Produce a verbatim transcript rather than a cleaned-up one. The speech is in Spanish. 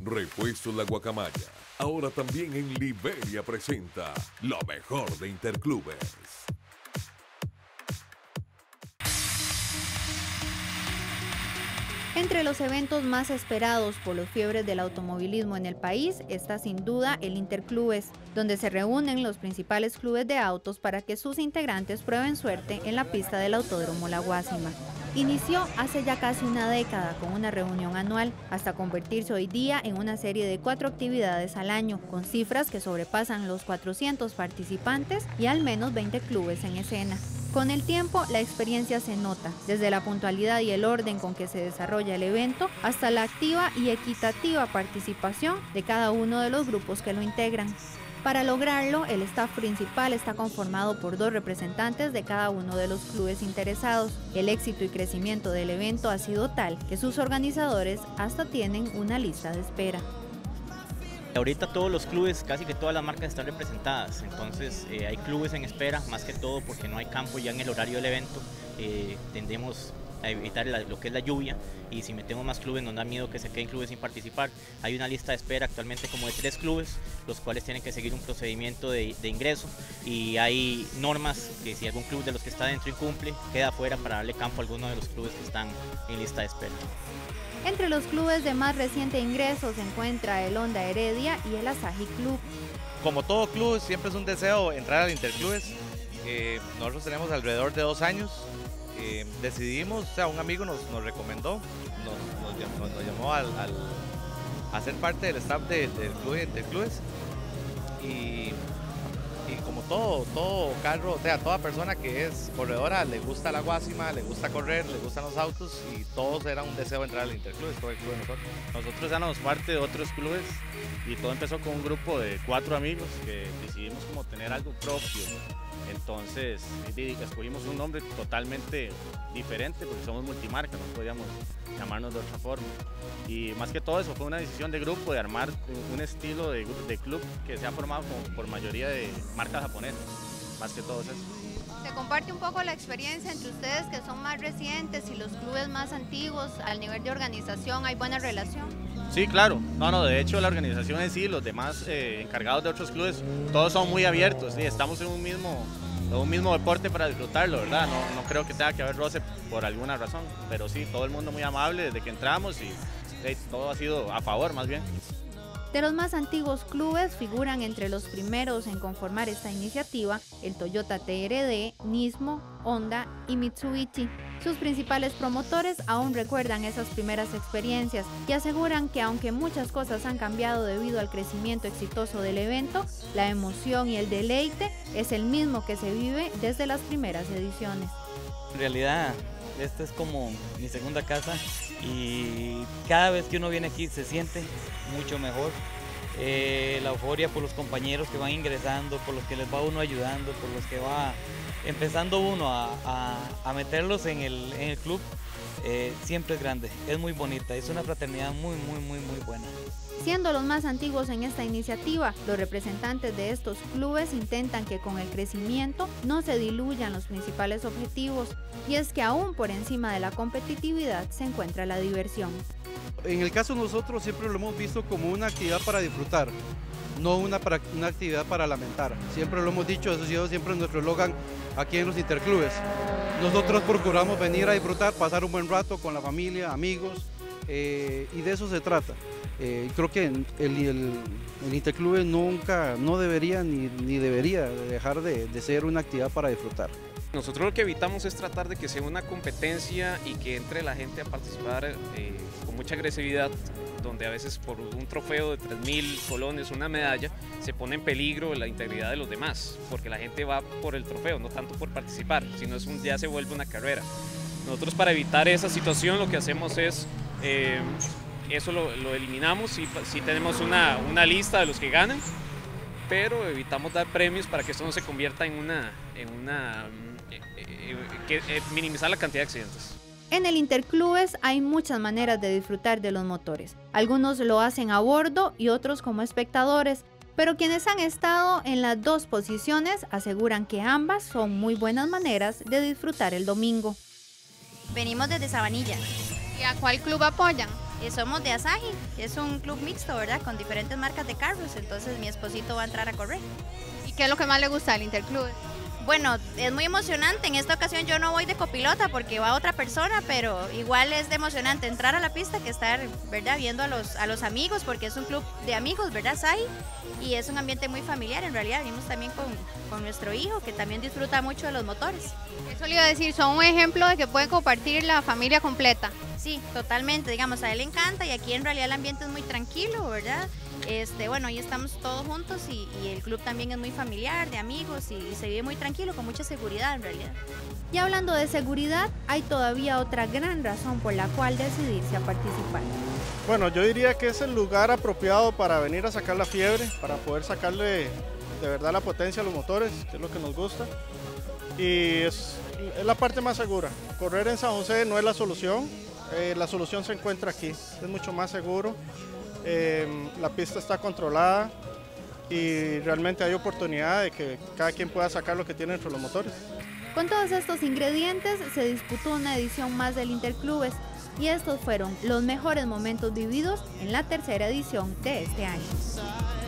Repuestos La Guacamaya, ahora también en Liberia presenta lo mejor de Interclubes. Entre los eventos más esperados por los fiebres del automovilismo en el país está sin duda el Interclubes, donde se reúnen los principales clubes de autos para que sus integrantes prueben suerte en la pista del Autódromo La Guásima. Inició hace ya casi una década con una reunión anual, hasta convertirse hoy día en una serie de cuatro actividades al año, con cifras que sobrepasan los cuatrocientos participantes y al menos veinte clubes en escena. Con el tiempo, la experiencia se nota, desde la puntualidad y el orden con que se desarrolla el evento, hasta la activa y equitativa participación de cada uno de los grupos que lo integran. Para lograrlo, el staff principal está conformado por dos representantes de cada uno de los clubes interesados. El éxito y crecimiento del evento ha sido tal que sus organizadores hasta tienen una lista de espera. Ahorita todos los clubes, casi que todas las marcas están representadas, entonces eh, hay clubes en espera, más que todo porque no hay campo ya en el horario del evento, eh, tendemos a evitar la, lo que es la lluvia, y si metemos más clubes nos da miedo que se queden clubes sin participar. Hay una lista de espera actualmente como de tres clubes, los cuales tienen que seguir un procedimiento de, de ingreso, y hay normas que si algún club de los que está dentro incumple, queda fuera para darle campo a alguno de los clubes que están en lista de espera. Entre los clubes de más reciente ingreso se encuentra el Honda Heredia y el Asahi Club. Como todo club, siempre es un deseo entrar al Interclubes. Eh, nosotros tenemos alrededor de dos años. Eh, decidimos, o sea, un amigo nos, nos recomendó, nos, nos, nos, nos llamó al, al, a ser parte del staff de, del club de Interclubes. Y, y como todo, todo carro, o sea, toda persona que es corredora, le gusta la Guásima, le gusta correr, le gustan los autos, y todos era un deseo entrar al Interclubes, todo el club de nosotros. Nosotros éramos parte de otros clubes y todo empezó con un grupo de cuatro amigos que decidimos como tener algo propio. Entonces escogimos un nombre totalmente diferente porque somos multimarca, no podíamos llamarnos de otra forma. Y más que todo eso fue una decisión de grupo, de armar un estilo de, de club que se ha formado por, por mayoría de marcas japonesas, más que todo eso. Se comparte un poco la experiencia entre ustedes que son más recientes y los clubes más antiguos. Al nivel de organización, ¿hay buena relación? Sí, claro. No, no, de hecho la organización en sí, los demás eh, encargados de otros clubes, todos son muy abiertos, ¿sí? Estamos en un mismo, en un mismo deporte para disfrutarlo, ¿verdad? No, no creo que tenga que haber roce por alguna razón, pero sí, todo el mundo muy amable desde que entramos y eh, todo ha sido a favor más bien. De los más antiguos clubes figuran entre los primeros en conformar esta iniciativa el Toyota T R D, Nismo, Honda y Mitsubishi. Sus principales promotores aún recuerdan esas primeras experiencias y aseguran que aunque muchas cosas han cambiado debido al crecimiento exitoso del evento, la emoción y el deleite es el mismo que se vive desde las primeras ediciones. En realidad, esta es como mi segunda casa y cada vez que uno viene aquí se siente mucho mejor. Eh, la euforia por los compañeros que van ingresando, por los que les va uno ayudando, por los que va empezando uno a, a, a meterlos en el, en el club, eh, siempre es grande, es muy bonita, es una fraternidad muy, muy, muy, muy buena. Siendo los más antiguos en esta iniciativa, los representantes de estos clubes intentan que con el crecimiento no se diluyan los principales objetivos, y es que aún por encima de la competitividad se encuentra la diversión. En el caso de nosotros siempre lo hemos visto como una actividad para disfrutar, no una, para, una actividad para lamentar. Siempre lo hemos dicho, eso ha sido siempre nuestro eslogan aquí en los Interclubes. Nosotros procuramos venir a disfrutar, pasar un buen rato con la familia, amigos, eh, y de eso se trata. Eh, creo que el, el, el Interclubes nunca, no debería ni, ni debería dejar de, de ser una actividad para disfrutar. Nosotros lo que evitamos es tratar de que sea una competencia y que entre la gente a participar eh, con mucha agresividad, donde a veces por un trofeo de tres mil colones, una medalla, se pone en peligro la integridad de los demás, porque la gente va por el trofeo, no tanto por participar, sino es un, ya se vuelve una carrera. Nosotros, para evitar esa situación, lo que hacemos es, eh, eso lo, lo eliminamos, y sí tenemos una, una lista de los que ganan, pero evitamos dar premios para que esto no se convierta en una, en una eh, eh, que, eh, minimizar la cantidad de accidentes. En el Interclubes hay muchas maneras de disfrutar de los motores. Algunos lo hacen a bordo y otros como espectadores, pero quienes han estado en las dos posiciones aseguran que ambas son muy buenas maneras de disfrutar el domingo. Venimos desde Sabanilla. ¿Y a cuál club apoyan? Eh, somos de Asahi, que es un club mixto, ¿verdad? Con diferentes marcas de carros, entonces mi esposito va a entrar a correr. ¿Y qué es lo que más le gusta del Interclub? Bueno, es muy emocionante. En esta ocasión yo no voy de copilota porque va otra persona, pero igual es de emocionante entrar a la pista que estar, ¿verdad? Viendo a los, a los amigos, porque es un club de amigos, ¿verdad, Sai? Y es un ambiente muy familiar, en realidad. Venimos también con, con nuestro hijo, que también disfruta mucho de los motores. Eso le iba a decir, son un ejemplo de que pueden compartir la familia completa. Sí, totalmente. Digamos, a él le encanta y aquí en realidad el ambiente es muy tranquilo, ¿verdad? Este, bueno, ahí estamos todos juntos y, y el club también es muy familiar, de amigos y, y se vive muy tranquilo, con mucha seguridad en realidad. Y hablando de seguridad, hay todavía otra gran razón por la cual decidirse a participar. Bueno, yo diría que es el lugar apropiado para venir a sacar la fiebre, para poder sacarle de verdad la potencia a los motores, que es lo que nos gusta. Y es, es la parte más segura. Correr en San José no es la solución, eh, la solución se encuentra aquí, es mucho más seguro. Eh, la pista está controlada y realmente hay oportunidad de que cada quien pueda sacar lo que tiene entre los motores. Con todos estos ingredientes se disputó una edición más del Interclubes y estos fueron los mejores momentos vividos en la tercera edición de este año.